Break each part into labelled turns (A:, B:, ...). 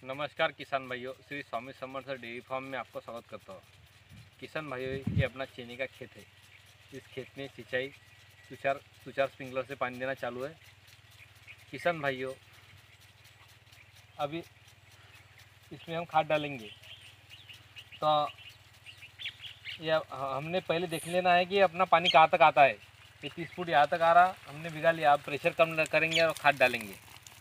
A: नमस्कार किसान भाइयों, श्री स्वामी समर्थ डेयरी फार्म में आपको स्वागत करता हूँ। किसान भाइयों, ये अपना चीनी का खेत है। इस खेत में सिंचाई सुचार स्प्रिंकलर से पानी देना चालू है। किसान भाइयों, अभी इसमें हम खाद डालेंगे तो ये हमने पहले देख लेना है कि अपना पानी कहाँ तक आता है। ये 30 फुट यहाँ तक आ रहा, हमने भिगा लिया। अब प्रेशर कम करेंगे और खाद डालेंगे।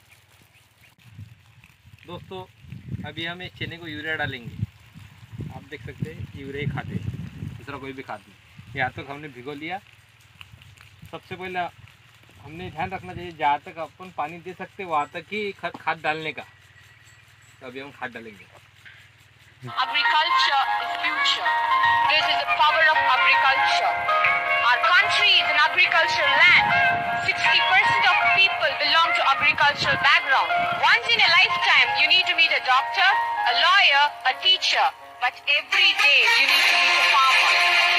A: दोस्तों, अभी हम इस चने को यूरिया डालेंगे। आप देख सकते हैं यूरिया ही खाद है, दूसरा कोई भी खाद नहीं। यहाँ तक हमने भिगो लिया। सबसे पहले हमने ध्यान रखना चाहिए, जहाँ तक अपन पानी दे सकते वहाँ तक ही खाद डालने का। तो अभी हम खाद डालेंगे।
B: Agriculture is future. This is the power of agriculture. Our country is an agricultural land. 60% of people belong to agricultural background. Once in a lifetime, you need to meet a doctor, a lawyer, a teacher. But every day, you need to meet a farmer.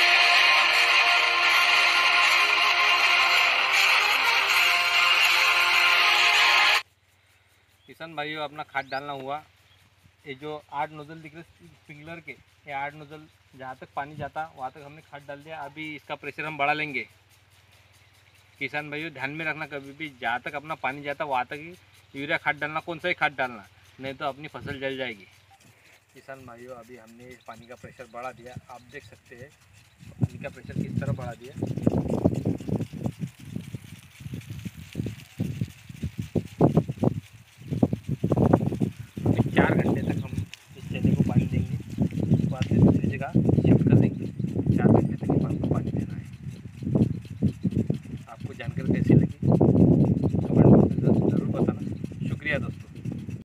A: किसान भाइयों, अपना खाद डालना हुआ। ये जो 8 nozzle दिख रहे स्प्रिंकलर के, ये 8 नोजल जहाँ तक पानी जाता वहाँ तक हमने खाद डाल दिया। अभी इसका प्रेशर हम बढ़ा लेंगे। किसान भाइयों, ध्यान में रखना, कभी भी जहाँ तक अपना पानी जाता वहाँ तक ही यूरिया खाद डालना, कौन सा ही खाद डालना, नहीं तो अपनी फसल जल जाएगी। किसान भाइयों, अभी हमने इस पानी का प्रेशर बढ़ा दिया। आप देख सकते हैं पानी का प्रेशर किस तरह बढ़ा दिया।